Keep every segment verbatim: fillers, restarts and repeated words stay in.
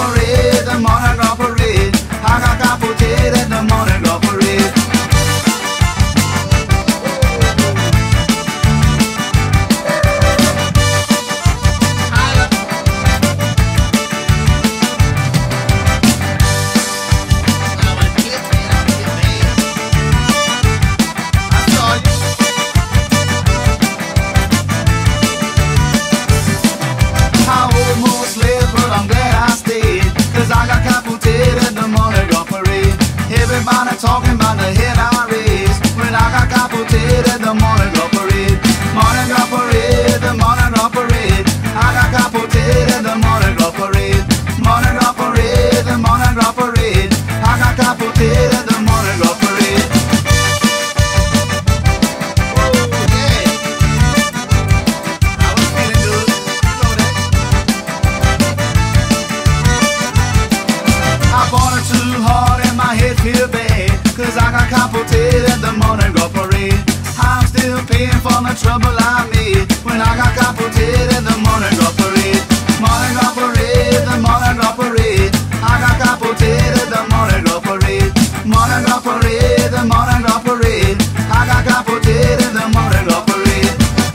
parade, the Mardi Gras parade. I got capoted at the Mardi Gras parade. Everybody talking about the hit I raised when I got capoted at the Mardi Gras parade. Mardi Gras parade, the Mardi Gras parade. I got capoted at the Mardi Gras parade. Mardi Gras parade, the Mardi Gras parade. I got capoted at the Mardi Gras parade. Woo, yeah. I was feeling good, you know that. I bought it too hard and my head feel bad, cause I got capoted at the Mardi Gras parade. I'm still paying for the trouble I made when I got capoted at the Mardi Gras parade. Mardi Gras parade, the Mardi Gras parade. I got capoted at the Mardi Gras parade. Mardi Gras parade, the Mardi Gras parade. I got capoted at the Mardi Gras parade.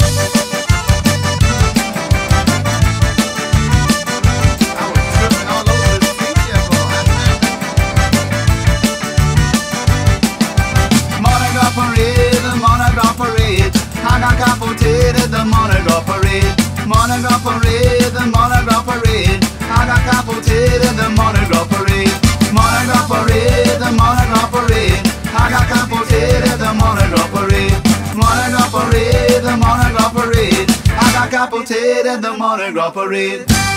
I was tripping all over the street, yeah, boy. Mardi Gras parade, the Mardi Gras parade. I got capoted at the Mardi Gras parade. Mardi Gras parade, the Mardi Gras parade. I got capoted at the Mardi Gras parade. Mardi Gras parade, the Mardi Gras parade. I got capoted at the Mardi Gras parade. Mardi Gras parade, the Mardi Gras parade. I got capoted at the Mardi Gras parade.